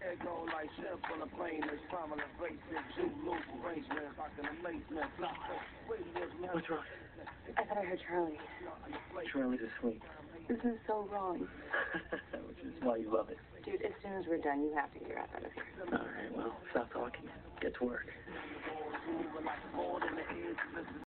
What's wrong? I thought I heard Charlie. Charlie's asleep. This is so wrong. Which is why you love it. Dude, as soon as we're done, you have to get your ass out of here. All right, well, stop talking. Get to work.